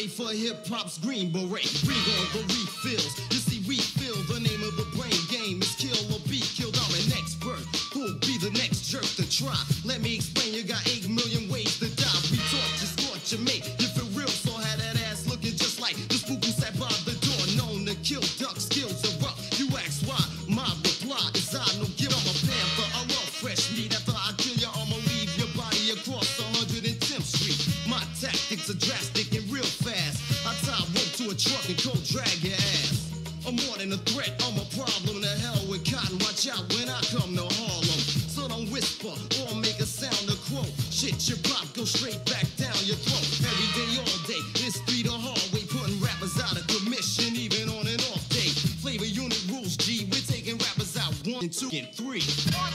ready for hip-hop's green beret. Bring on the refills. You see, we feel the name of the brain game is kill or be killed. I'm an expert. Who'll be the next jerk to try? Let me explain, you got 8 million ways to die. We taught you, scorch your mate. You feel real, so had that ass looking just like the spook who sat by the door. Known to kill, duck skills are rough. You ask why? My reply is I don't give. I'm a panther. I love fresh meat. After I kill you, I'ma leave your body across 110th Street. My tactics are drastic and real fast. I tie rope to a truck and cold drag your ass. I'm more than a threat, I'm a problem. To hell with cotton, watch out when I come to Harlem. So don't whisper or make a sound or quote. Shit, your pop go straight back down your throat. Every day, all day, this street or hallway, putting rappers out of commission, even on an off day. Flavor unit rules, G, we're taking rappers out 1, 2, and 3.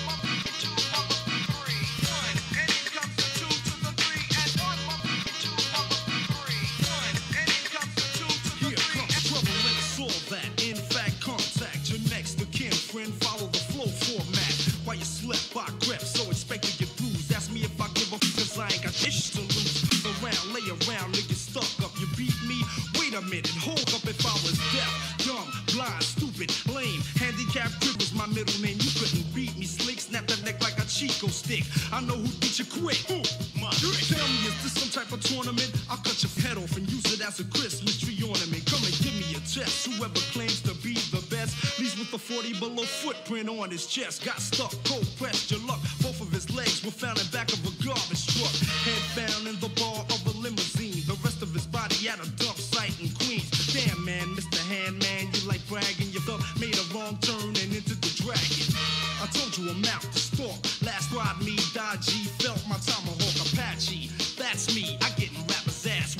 Follow the flow format. While you slip, I grip, so expect to get bruised. Ask me if I give a cause I ain't got ish to lose. Around, lay around, niggas stuck up. You beat me? Wait a minute, hold up if I was deaf, dumb, blind, stupid, lame. Handicapped crib was my middle name. You couldn't beat me, slick, snap that neck like a Chico stick. I know who beat you quick. My tell me, is this some type of tournament? I'll cut your head off and use it as a Christmas tree ornament. Come and give me a test. Whoever claims to be the best leaves with a 40 below footprint on his chest. Got stuck, cold pressed, your luck. Both of his legs were found in back of a garbage truck. Head found in the bar of a limousine. The rest of his body at a dump site in Queens. Damn man, Mr. Handman, you like bragging. You thought made a wrong turn and into the dragon. I told you I'm out to stalk. Last ride me, Dodgy, felt my tomahawk Apache. That's me, I get in rapper's ass.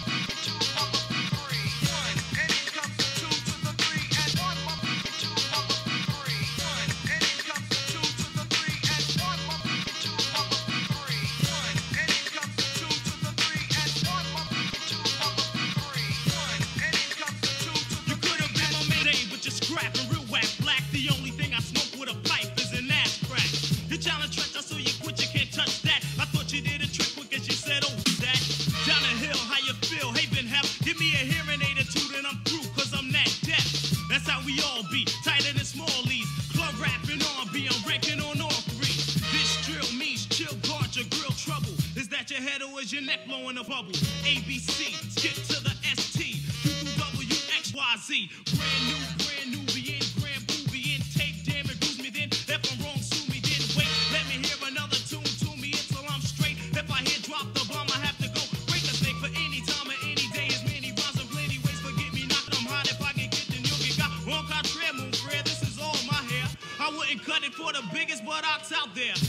Your head or is your neck blowing a bubble? ABC, skip to the ST, UWXYZ. Brand new, be in, grand movie in, tape, damn it, bruise me then. If I'm wrong, sue me then. Wait, let me hear another tune to me until I'm straight. If I hear drop the bomb, I have to go break the thing for any time or any day. As many rhymes and plenty ways, forget me not. I'm hot if I get then you'll get got. Wrong contraire, moon prayer, this is all my hair. I wouldn't cut it for the biggest buttocks out there.